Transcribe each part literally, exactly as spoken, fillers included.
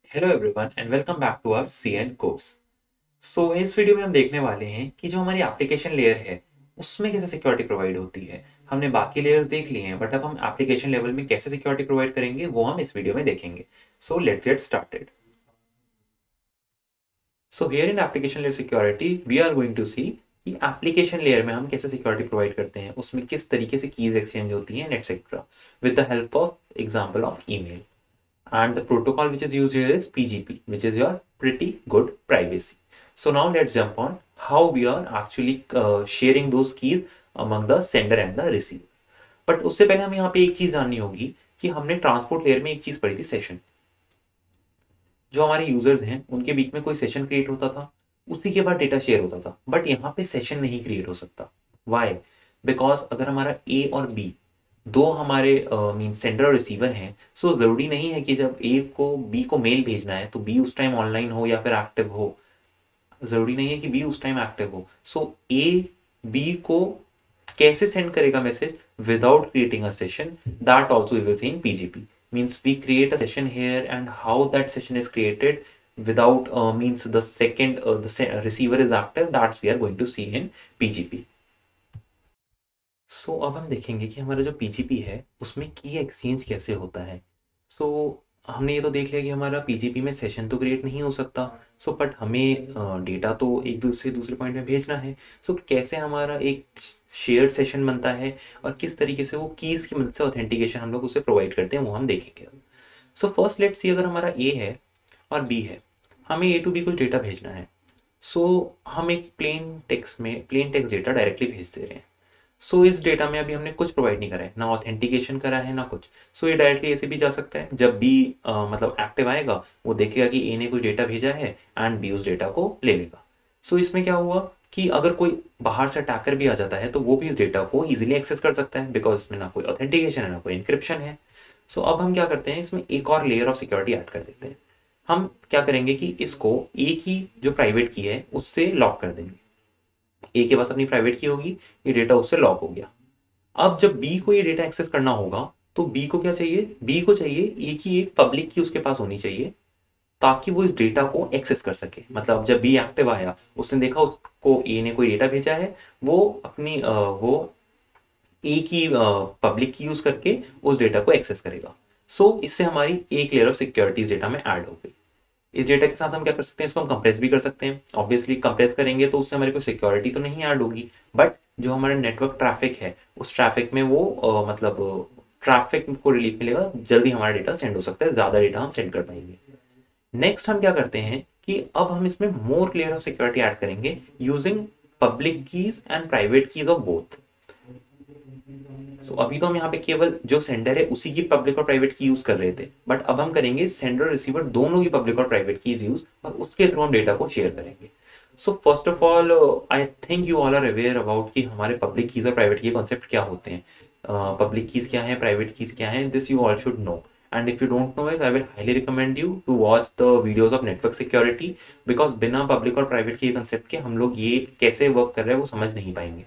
Hello everyone and welcome back to our C N course. So इस video में हम देखने वाले हैं कि जो हमारी एप्लीकेशन लेयर है उसमें कैसे सिक्योरिटी प्रोवाइड होती है। हमने बाकी लेयर्स देख लिए हैं बट अब हम एप्लीकेशन लेवल में कैसे सिक्योरिटी प्रोवाइड करेंगे वो हम इस वीडियो में देखेंगे। So let's get started. So here in application layer security we are going to see कि एप्लीकेशन लेयर में हम कैसे सिक्योरिटी प्रोवाइड करते हैं, उसमें किस तरीके से कीज एक्सचेंज होती हैं etcetera with the help of example of email. And the protocol which is used here is P G P, which is your pretty good privacy. So now let's jump on how we are actually uh, sharing those keys among the sender and the receiver. But उससे पहले हमें यहाँ पे एक चीज जाननी होगी कि हमने ट्रांसपोर्ट लेयर में एक चीज पढ़ी थी, सेशन। जो हमारे यूजर्स हैं उनके बीच में कोई सेशन क्रिएट होता था, उसी के बाद डेटा शेयर होता था, बट यहाँ पे सेशन नहीं क्रिएट हो सकता। वाई? बिकॉज अगर हमारा ए और बी दो हमारे मीन सेंडर और रिसीवर हैं, सो ज़रूरी नहीं है कि जब ए को बी को मेल भेजना है तो बी उस टाइम ऑनलाइन हो या फिर एक्टिव हो। ज़रूरी नहीं है कि बी उस टाइम एक्टिव हो। सो ए बी को कैसे सेंड करेगा message without creating a session, that also we will see in PGP. Means we create a session here and how that session is created without uh, means the second uh, the se- receiver is active, that's we are going to see in P G P. So so, अब हम देखेंगे कि हमारा जो PGP है उसमें की exchange कैसे होता है। सो so, हमने ये तो देख लिया कि हमारा पीजीपी में सेशन तो क्रिएट नहीं हो सकता। सो so, बट हमें डेटा तो एक दूसरे दूसरे पॉइंट में भेजना है। सो so, कैसे हमारा एक शेयर्ड सेशन बनता है और किस तरीके से वो कीज़ की मदद से ऑथेंटिकेशन हम लोग उसे प्रोवाइड करते हैं वो हम देखेंगे। सो फर्स्ट लेट्स सी, अगर हमारा ए है और बी है, हमें ए टू बी कुछ डेटा भेजना है। सो so, हम एक प्लेन टेक्स्ट में प्लेन टेक्स्ट डेटा डायरेक्टली भेज दे रहे हैं। सो so, इस डेटा में अभी हमने कुछ प्रोवाइड नहीं करा है, ना ऑथेंटिकेशन करा है ना कुछ। सो so, ये डायरेक्टली ऐसे भी जा सकता है। जब बी मतलब एक्टिव आएगा वो देखेगा कि ए ने कुछ डेटा भेजा है एंड बी उस डेटा को ले लेगा। सो so, इसमें क्या हुआ कि अगर कोई बाहर से अटैकर भी आ जाता है तो वो भी इस डेटा को इजीली एक्सेस कर सकता है, बिकॉज इसमें ना कोई ऑथेंटिकेशन है ना कोई इंक्रिप्शन है। सो so, अब हम क्या करते हैं, इसमें एक और लेयर ऑफ सिक्योरिटी ऐड कर देते हैं। हम क्या करेंगे कि इसको एक ही जो प्राइवेट की है उससे लॉक कर देंगे। ए के पास अपनी प्राइवेट की होगी, ये डेटा उससे लॉक हो गया। अब जब बी को ये डेटा एक्सेस करना होगा तो बी को क्या चाहिए, बी को चाहिए एक ही एक पब्लिक की उसके पास होनी चाहिए ताकि वो इस डेटा को एक्सेस कर सके। मतलब जब बी एक्टिव आया उसने देखा उसको ए ने कोई डेटा भेजा है, वो अपनी आ, वो ए की पब्लिक की यूज करके उस डेटा को एक्सेस करेगा। सो so, इससे हमारी एक लेयर ऑफ सिक्योरिटीज डेटा में ऐड हो गई। इस डेटा के साथ हम क्या कर सकते हैं, इसको हम कंप्रेस भी कर सकते हैं। ऑब्वियसली कंप्रेस करेंगे तो उससे हमारी कोई सिक्योरिटी तो नहीं ऐड होगी, बट जो हमारा नेटवर्क ट्रैफिक है उस ट्रैफिक में वो आ, मतलब ट्रैफिक को रिलीफ मिलेगा, जल्दी हमारा डेटा सेंड हो सकता है, ज़्यादा डेटा हम सेंड कर पाएंगे। नेक्स्ट हम क्या करते हैं कि अब हम इसमें more layer of security add करेंगे using public keys and private keys of both. So so, अभी तो हम यहाँ पे केवल जो सेंडर है उसी की पब्लिक और प्राइवेट की यूज कर रहे थे, बट अब हम करेंगे सेंडर और रिसीवर दोनों की पब्लिक और प्राइवेट कीज यूज, और उसके थ्रू हम डेटा को शेयर करेंगे। So first of all I think you all are aware about कि हमारे पब्लिक कीज और प्राइवेट की कॉन्सेप्ट क्या होते हैं, पब्लिक कीज क्या है, प्राइवेट कीज क्या है, this you all should know. And if you don't know it, I will highly recommend you to watch the videos of network security, because बिना public और private key concept के हम लोग ये कैसे वर्क कर रहे हैं वो समझ नहीं पाएंगे।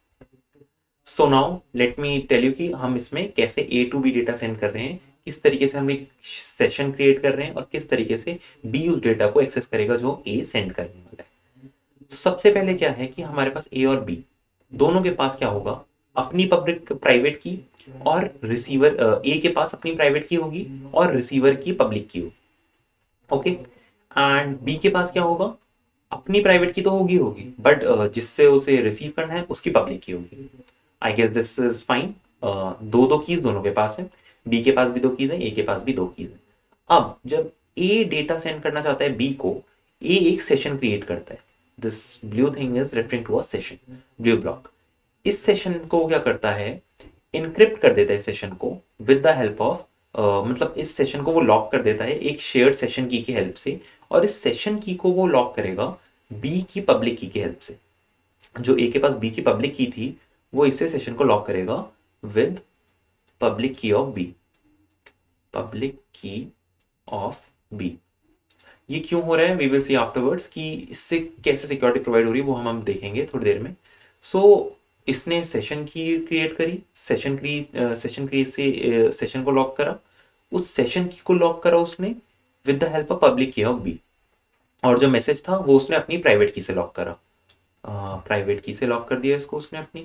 So now let me tell you कि हम इसमें कैसे A to B data send कर रहे हैं, किस तरीके से हम एक सेशन क्रिएट कर रहे हैं और किस तरीके से बी उस डेटा को एक्सेस करेगा जो ए सेंड करने वाला है। तो सबसे पहले क्या है कि हमारे पास ए और बी दोनों के पास क्या होगा, अपनी पब्लिक प्राइवेट की, और रिसीवर ए के पास अपनी प्राइवेट की होगी और रिसीवर की पब्लिक की होगी। ओके, एंड बी के पास क्या होगा, अपनी प्राइवेट की तो होगी होगी बट जिससे उसे रिसीव करना है उसकी पब्लिक की होगी। I guess this is fine. दो दो कीज दोनों के पास है, बी के पास भी दो कीज है, ए के पास भी दो कीज है। अब जब ए डेटा सेंड करना चाहता है बी को, ए एक सेशन क्रिएट करता है। This blue thing is referring to a session, blue block. इस सेशन को क्या करता है, इनक्रिप्ट कर देता है सेशन को विद द हेल्प ऑफ मतलब इस सेशन को वो लॉक कर देता है एक शेयर्ड सेशन की की हेल्प से, और इस सेशन की को वो लॉक करेगा बी की पब्लिक की की हेल्प से। जो ए के पास बी की पब्लिक की थी वो इससे सेशन को लॉक करेगा with public key of B, public key of B. ये क्यों हो रहा है वी विल सी आफ्टरवर्ड्स, कि इससे कैसे सिक्योरिटी प्रोवाइड हो रही है वो हम हम देखेंगे थोड़ी देर में। सो so, इसने सेशन की क्रिएट करी, सेशन क्रिएट सेशन क्रिएट से सेशन को लॉक करा, उस सेशन की को लॉक करा उसने with the help of public key of B, और जो मैसेज था वो उसने अपनी प्राइवेट की से लॉक करा, प्राइवेट की से लॉक कर दिया इसको उसने अपनी।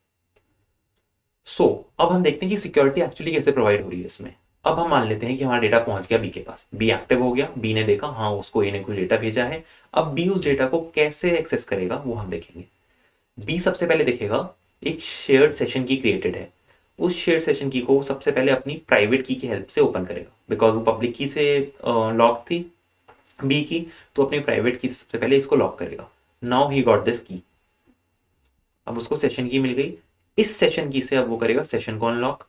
सो so, अब हम देखते हैं कि सिक्योरिटी एक्चुअली कैसे प्रोवाइड हो रही है इसमें। अब हम मान लेते हैं कि हमारा डेटा पहुंच गया बी के पास, बी एक्टिव हो गया, बी ने देखा हाँ उसको ए ने कुछ डेटा भेजा है। अब बी उस डेटा को कैसे एक्सेस करेगा वो हम देखेंगे। बी सबसे पहले देखेगा एक शेयर्ड सेशन की क्रिएटेड है, उस शेयर्ड सेशन की को सबसे पहले अपनी प्राइवेट की की हेल्प से ओपन करेगा, बिकॉज वो पब्लिक की से लॉक थी बी की, तो अपनी प्राइवेट की से सबसे पहले इसको लॉक करेगा। नाउ ही गॉट दिस की, अब उसको सेशन की मिल गई, इस सेशन की से अब वो करेगा सेशन को अनलॉक।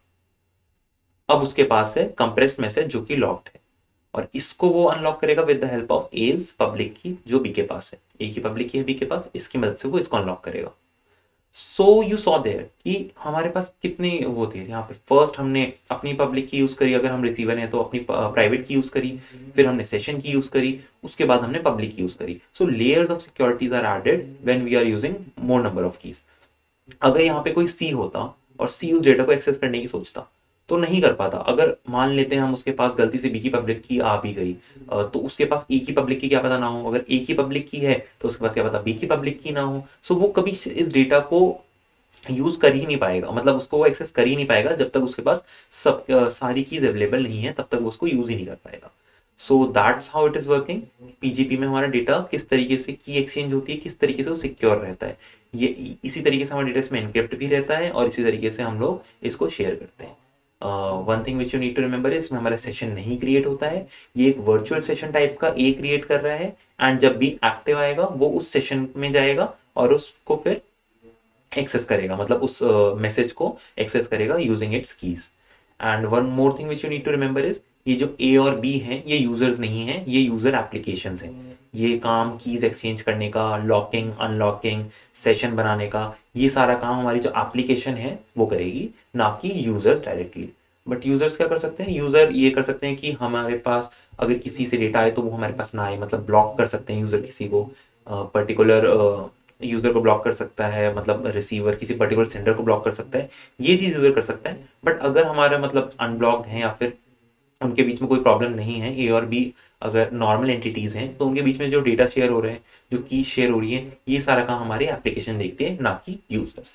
अब उसके पास है कंप्रेस्ड मैसेज जो कि लॉक्ड है, और इसको वो अनलॉक करेगा with the help of A's public key जो बी के पास है, ए की पब्लिक की है बी के पास, इसकी मदद से वो इसको अनलॉक करेगा। सो यू सॉ देयर कि हमारे पास कितने वो थे यहाँ पे। फर्स्ट हमने अपनी पब्लिक की यूज करी, अगर हम रिसीवर हैं तो अपनी प्राइवेट की यूज करी, फिर हमने सेशन की यूज करी, उसके बाद हमने पब्लिक की यूज करी। So layers of securities are added when we are using more number of keys. अगर यहाँ पे कोई सी होता और सी उस डेटा को एक्सेस करने की सोचता तो नहीं कर पाता। अगर मान लेते हैं हम उसके पास गलती से बी की पब्लिक की आ भी गई, तो उसके पास ए की पब्लिक की क्या पता ना हो, अगर ए की पब्लिक की है तो उसके पास क्या पता बी की पब्लिक की ना हो। सो वो कभी इस डेटा को यूज कर ही नहीं पाएगा, मतलब उसको वो एक्सेस कर ही नहीं पाएगा जब तक उसके पास सब सारी कीज अवेलेबल नहीं है, तब तक वो उसको यूज ही नहीं कर पाएगा। So that's how it is working. PGP में हमारा डेटा किस तरीके से की एक्सचेंज होती है, किस तरीके से वो सिक्योर रहता है, ये इसी तरीके से हमारा डेटा इसमें एनक्रिप्ट भी रहता है और इसी तरीके से हम लोग इसको शेयर करते हैं। One thing which you need to remember है, इसमें हमारा सेशन नहीं क्रिएट होता है, ये एक वर्चुअल सेशन टाइप का ए क्रिएट कर रहा है, एंड जब भी एक्टिव आएगा वो उस सेशन में जाएगा और उसको फिर एक्सेस करेगा, मतलब उस मैसेज uh, को एक्सेस करेगा using its keys. And one more thing which you need to remember is, ये जो ए और बी हैं ये यूजर्स नहीं हैं, ये यूजर एप्लीकेशंस हैं। ये काम कीज एक्सचेंज करने का, लॉकिंग अनलॉकिंग सेशन बनाने का, ये सारा काम हमारी जो एप्लीकेशन है वो करेगी, ना कि यूजर्स डायरेक्टली। बट यूजर्स क्या कर सकते हैं, यूजर ये कर सकते हैं कि हमारे पास अगर किसी से डेटा आए तो वो हमारे पास ना आए, मतलब ब्लॉक कर सकते हैं यूजर किसी को, पर्टिकुलर uh, यूजर को ब्लॉक कर सकता है, मतलब रिसीवर किसी पर्टिकुलर सेंडर को ब्लॉक कर सकता है, ये चीज यूजर कर सकता है। बट अगर हमारा मतलब अनब्लॉक्ड है या फिर उनके बीच में कोई प्रॉब्लम नहीं है, ए और बी अगर नॉर्मल एंटिटीज हैं, तो उनके बीच में जो डेटा शेयर हो रहे हैं, जो की शेयर हो रही है, ये सारा काम हमारे एप्लीकेशन देखते हैं, ना कि यूजर्स।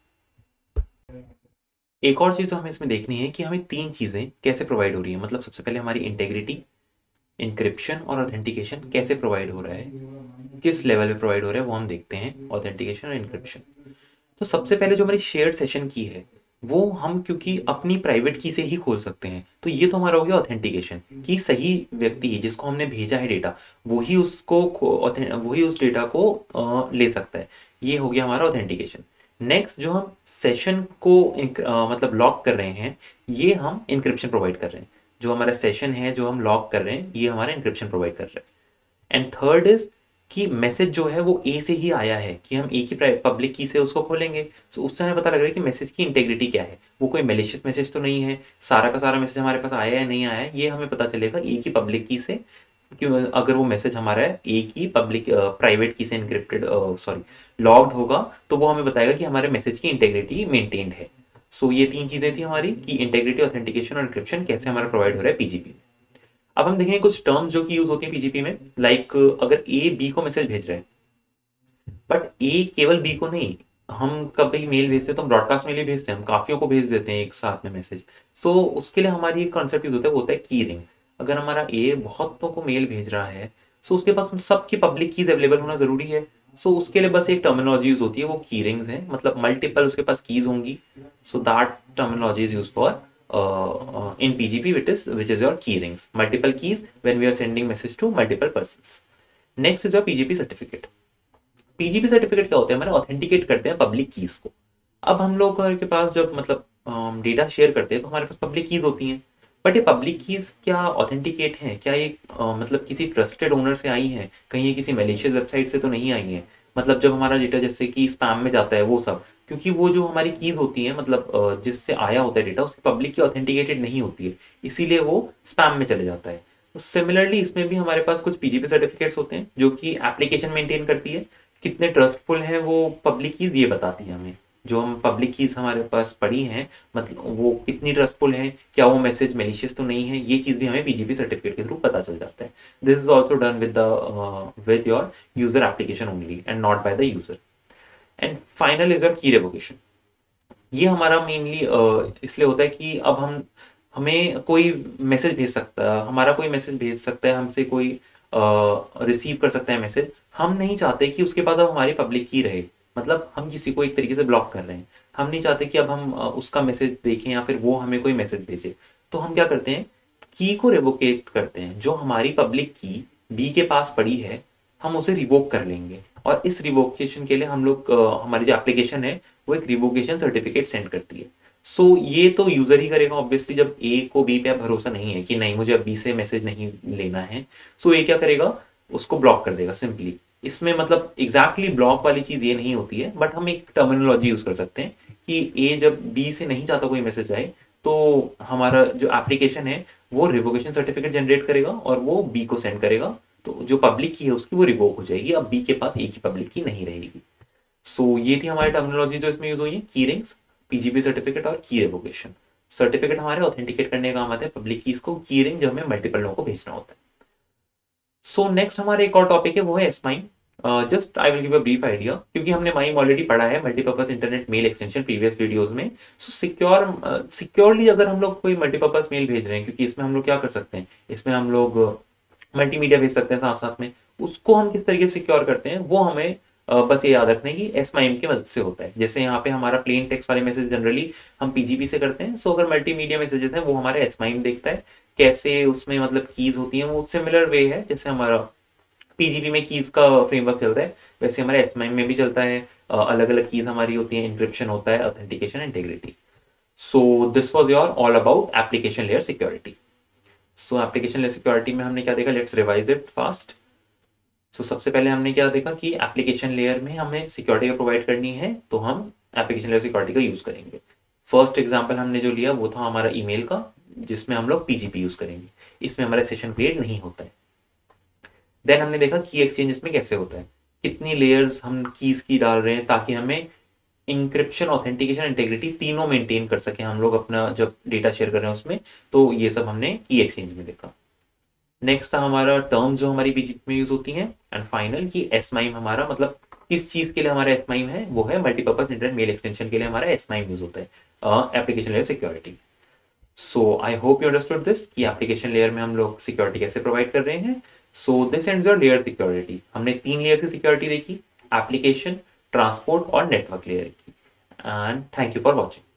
एक और चीज हमें इसमें देखनी है कि हमें तीन चीजें कैसे प्रोवाइड हो रही है, मतलब सबसे पहले हमारी इंटेग्रिटी, इंक्रिप्शन और ऑथेंटिकेशन कैसे प्रोवाइड हो रहा है, किस लेवल पे प्रोवाइड हो रहा है वो हम देखते हैं, ऑथेंटिकेशन और इंक्रिप्शन। तो सबसे पहले जो हमारी शेयर्ड सेशन की है वो हम क्योंकि अपनी प्राइवेट की से ही खोल सकते हैं, तो ये तो हमारा हो गया ऑथेंटिकेशन कि सही व्यक्ति जिसको हमने भेजा है डेटा वही उसको वही उस डेटा को आ, ले सकता है, ये हो गया हमारा ऑथेंटिकेशन। नेक्स्ट जो हम सेशन को आ, मतलब लॉक कर रहे हैं, ये हम इंक्रिप्शन प्रोवाइड कर रहे हैं। जो हमारा सेशन है जो हम लॉक कर रहे हैं, ये हमारा इंक्रिप्शन प्रोवाइड कर रहे हैं। एंड थर्ड इज कि मैसेज जो है वो ए से ही आया है, कि हम ए की पब्लिक की से उसको खोलेंगे, तो so, उससे हमें पता लग रहा है कि मैसेज की इंटेग्रिटी क्या है, वो कोई मैलिशियस मैसेज तो नहीं है, सारा का सारा मैसेज हमारे पास आया है नहीं आया है, ये हमें पता चलेगा ए की पब्लिक की से। क्यों, अगर वो मैसेज हमारा है ए की पब्लिक प्राइवेट की से इनक्रिप्टेड सॉरी लॉग्ड होगा, तो वो हमें बताएगा कि हमारे मैसेज की इंटेग्रिटी मेंटेन्ड है। सो so, ये तीन चीजें थी हमारी कि इंटेग्रिटी, ऑथेंटिकेशन और इंक्रिप्शन कैसे हमारा प्रोवाइड हो रहा है पीजीपी में। अब हम देखेंगे कुछ टर्म्स जो कि यूज होती है पीजीपी में, लाइक अगर ए बी को मैसेज भेज रहा है, बट ए केवल बी को नहीं, हम कभी मेल भेजते हैं तो हम ब्रॉडकास्ट मेल ही भेजते हैं, हम काफियों को भेज देते हैं एक साथ में मैसेज। सो so, उसके लिए हमारी एक कॉन्सेप्ट यूज होता है, वो होता है की रिंग। अगर हमारा ए बहुतों को मेल भेज रहा है, सो so उसके पास सबकी पब्लिक कीज अवेलेबल होना जरूरी है। सो so, उसके लिए बस एक टर्मिनोलॉजी यूज होती है, वो की रिंग्स है, मतलब मल्टीपल उसके पास कीज होंगी। So that terminology is use for Uh, uh, in P G P, which is which is your key rings, multiple keys when we are sending message to multiple persons. Next is your P G P certificate. P G P certificate क्या होते हैं, हमारे authenticate करते हैं public keys को। अब हम लोग के पास जब मतलब डेटा शेयर करते हैं तो हमारे पास पब्लिक कीज होती हैं, बट ये पब्लिक कीज क्या ऑथेंटिकेट हैं, क्या ये uh, मतलब किसी ट्रस्टेड ओनर से आई हैं, कहीं ये किसी मैलिशियस वेबसाइट से तो नहीं आई हैं। मतलब जब हमारा डेटा जैसे कि स्पैम में जाता है वो सब, क्योंकि वो जो हमारी कीज होती है, मतलब जिससे आया होता है डेटा, उसकी पब्लिक की ऑथेंटिकेटेड नहीं होती है, इसीलिए वो स्पैम में चले जाता है। तो सिमिलरली इसमें भी हमारे पास कुछ पीजीपी सर्टिफिकेट्स होते हैं जो कि एप्लीकेशन मेंटेन करती है, कितने ट्रस्टफुल हैं वो पब्लिक कीज ये बताती है हमें। जो हम पब्लिक कीज हमारे पास पड़ी हैं, मतलब वो कितनी ट्रस्टफुल हैं, क्या वो मैसेज मेलिशियस तो नहीं है, ये चीज़ भी हमें पीजीपी सर्टिफिकेट के थ्रू पता चल जाता है. This is also done with the with your user application only and not by the user. And final is your key revocation. ये हमारा मेनली इसलिए होता है कि अब हम हमें कोई मैसेज भेज सकता है, हमारा कोई मैसेज भेज सकता है, हमसे कोई रिसीव कर सकता है मैसेज. हम नहीं चाहते कि उसके पास अब हमारी पब्लिक की रहे, मतलब हम किसी को एक तरीके से ब्लॉक कर रहे हैं. हम नहीं चाहते कि अब हम uh, उसका मैसेज देखें या फिर वो हमें कोई मैसेज भेजे. तो हम क्या करते हैं, की को रिवोकेट करते हैं. जो हमारी पब्लिक की बी के पास पड़ी है, हम उसे रिवोक कर लेंगे. और इस रिवोकेशन के लिए हम लोग uh, हमारी जो एप्लीकेशन है वो एक रिवोकेशन सर्टिफिकेट सेंड करती है. सो so, ये तो यूजर ही करेगा ऑब्वियसली. जब ए को बी पे भरोसा नहीं है कि नहीं मुझे अब बी से मैसेज नहीं लेना है, सो so, ए क्या करेगा, उसको ब्लॉक कर देगा सिंपली. इसमें मतलब एग्जैक्टली exactly ब्लॉक वाली चीज ये नहीं होती है, बट हम एक टर्मिनोलॉजी यूज कर सकते हैं कि ए जब बी से नहीं चाहता कोई मैसेज आए, तो हमारा जो एप्लीकेशन है वो रिवोकेशन सर्टिफिकेट जनरेट करेगा और वो बी को सेंड करेगा. तो जो पब्लिक की है उसकी वो रिवोक हो जाएगी, अब बी के पास ए की पब्लिक की नहीं रहेगी. सो so, ये थी हमारी टर्मिनोलॉजी जो इसमें यूज हुई है, की रिंग्स, पीजीपी सर्टिफिकेट और की रिवोकेशन. सर्टिफिकेट हमारे ऑथेंटिकेट करने का काम आता है पब्लिक कीज को, की रिंग जो हमें मल्टीपल लोगों को भेजना होता है. सो नेक्स्ट हमारा एक और टॉपिक है, वो है S MIME. Just I will give a brief idea, क्योंकि हमने माइम ऑलरेडी पढ़ा है multipurpose internet mail extension previous videos में. सो सिक्योर सिक्योरली अगर हम लोग कोई मल्टीपर्पज मेल भेज रहे हैं, क्योंकि इसमें हम लोग क्या कर सकते हैं, इसमें हम लोग मल्टीमीडिया भेज सकते हैं साथ साथ में. उसको हम किस तरीके से सिक्योर करते हैं वो हमें Uh, बस ये याद रखना है कि एसमाइम की मदद से होता है. जैसे यहाँ पे हमारा प्लेन टेक्स्ट वाले मैसेज जनरली हम पीजीपी से करते हैं. सो so, अगर मल्टीमीडिया मैसेजेस हैं वो हमारे एसमाइम देखता है. कैसे उसमें मतलब कीज होती हैं, वो सिमिलर वे है जैसे हमारा पीजीपी में कीज का फ्रेमवर्क चलता है, वैसे हमारे एसमाइम में भी चलता है. अलग अलग कीज हमारी होती है, इंक्रिप्शन होता है, authentication, integrity. So this was your all about application layer security. So application layer security में हमने क्या देखा, let's revise it fast. So so, सबसे पहले हमने क्या देखा कि एप्लीकेशन लेयर में हमें सिक्योरिटी का प्रोवाइड करनी है, तो हम एप्लीकेशन लेयर सिक्योरिटी का यूज करेंगे. फर्स्ट एग्जांपल हमने जो लिया वो था हमारा ईमेल का, जिसमें हम लोग पीजीपी यूज करेंगे. इसमें हमारा सेशन क्रिएट नहीं होता है. देन हमने देखा की एक्सचेंज इसमें कैसे होता है, कितनी लेयर्स हम कीज की डाल रहे हैं ताकि हमें इंक्रिप्शन, ऑथेंटिकेशन, इंटेग्रिटी तीनों मेंटेन कर सके हम लोग अपना जब डेटा शेयर कर रहे हैं उसमें. तो ये सब हमने की एक्सचेंज में देखा. नेक्स्ट था हमारा टर्म जो हमारी पीजीपी में यूज होती हैं. एंड फाइनल की एसमाइम हमारा मतलब किस चीज के लिए हमारा एसमाइम है, वो है मल्टीपर्पज इंटरनेट मेल एक्सटेंशन के लिए हमारा एसमाइम यूज होता है application layer security. So I hope you understood this कि एप्लीकेशन लेयर में हम लोग सिक्योरिटी कैसे प्रोवाइड कर रहे हैं. So this ends your layer security. हमने तीन लेयर्स की सिक्योरिटी देखी, एप्लीकेशन, ट्रांसपोर्ट और नेटवर्क लेयर की. And thank you for watching.